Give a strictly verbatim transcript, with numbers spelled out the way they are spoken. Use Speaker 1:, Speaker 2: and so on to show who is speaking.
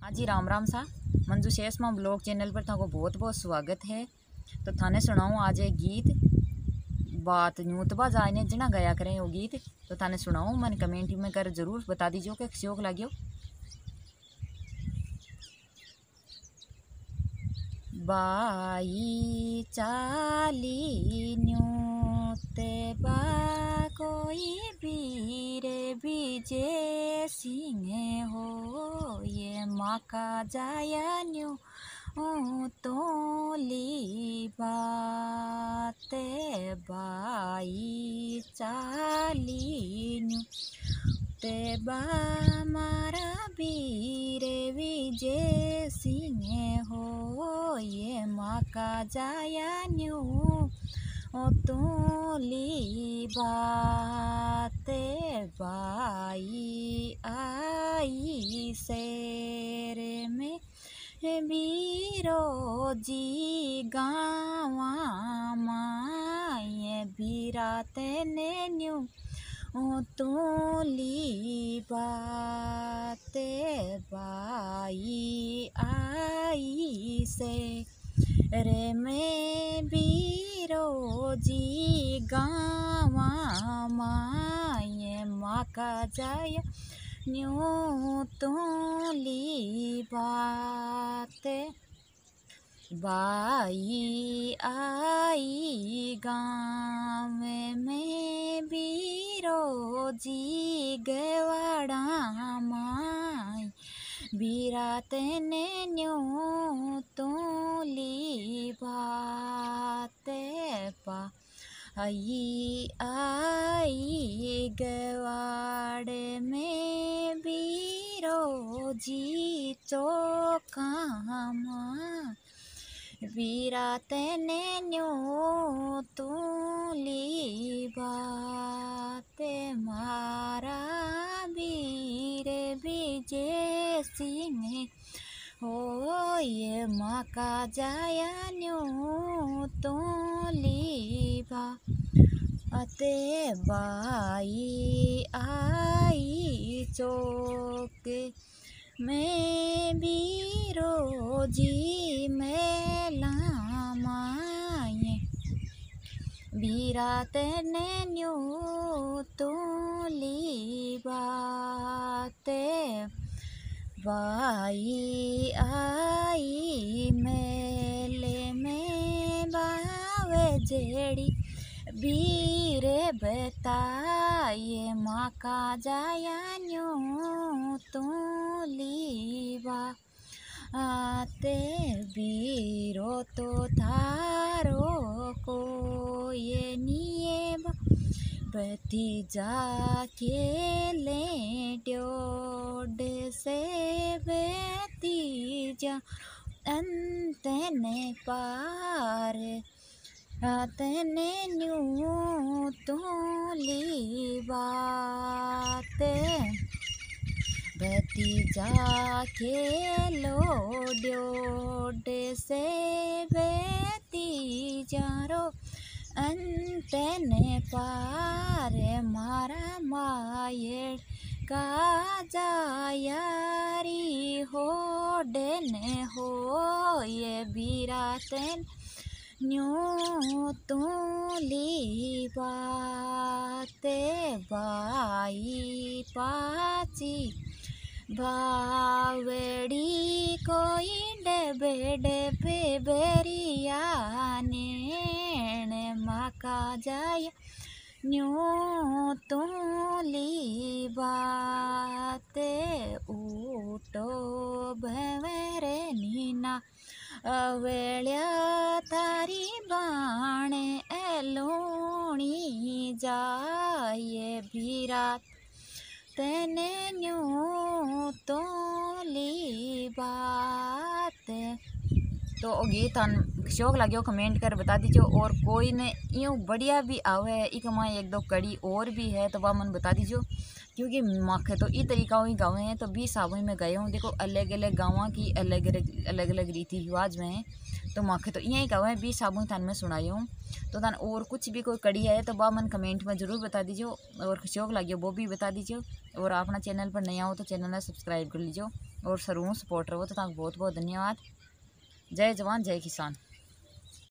Speaker 1: हाँ जी, राम राम सा Manju शेषमा blog channel पर थाको बहुत बहुत स्वागत है। तो थाने सुनाऊँ आज एक गीत बात न्यूतबा जाने जना गया करें वो गीत। तो थाने सुनाऊँ मन कमेंट में कर जरूर बता दीजिए कि शौक लगे। बाई चाली न्यूते बा कोई बीरे बीजे सिंह हो ये माँ का जाया न्यू तोली बाते बाई चाली न्यू ते बा मारा बीरे विजय सिंह हो ये माँ का जाया न्यू तोली बाते बाई आई शेर में बीरो जी गावा माए बीराते ने न्यू तोली बाते बाई आई से रे में बीरो जी गावा माए माँ का जाय न्यू तोली बाते बाई आई गाँव में बीरो जी गवाड़ा माई बीराते ने न्यू तोली बाते पा आई आई गवाड़े में बीरो जी चौका माई बीराते ने न्यू तोली बाते मारा बीर विजय सिंह हो ये माँ का जाया न्यू तोली बाते बाई आई चौक मैं बीरो जी मेला माए बीराते ने न्यू तोली बाते बाई आई मेले में बावे जेड़ी बीरे बताए माँ का जाया न्यू तोली बाते बीरो तो थारो को ये निये भतीजा के ले डोड से भतीजा अंतने पार तने न्यू तोली बाते भतीजा के लो डोड से भतीजा रो अंतने पार मारा माये का जायारी हो डने हो ये बीरातेन न्यू तोली बाते बाई पाची बावड़ी कोई डबे डबे बेरिया ने माँ का जाय न्यू तोली बाते ऊटो भवरे नीना अवेल्या थारी बाणे एलोणी जाए बीरात तेने न्यू तोली बात। तो गीत शौक लगे कमेंट कर बता दीजिए। और कोई ने यूँ बढ़िया भी आवे एक माँ एक दो कड़ी और भी है तो वह मन बता दीजिए। क्योंकि माखे तो ई तरीका हुई गाँव हैं तो बीस साबुई में गए हूँ। देखो अलग अलग गाँव की अलग अलग अलग अलग रीति रिवाज में हैं तो माखे तो यही गाँव है बीस साबुई थान में सुनाई हूँ। तो थान और कुछ भी कोई कड़ी है तो बा मन कमेंट में ज़रूर बता दीजिए और शौक लगे वो भी बता दीजिए। और अपना चैनल पर नया हो तो चैनल सब्सक्राइब कर लीजिए और सरू सपोर्ट रहो। तो बहुत बहुत धन्यवाद। जय जवान जय किसान।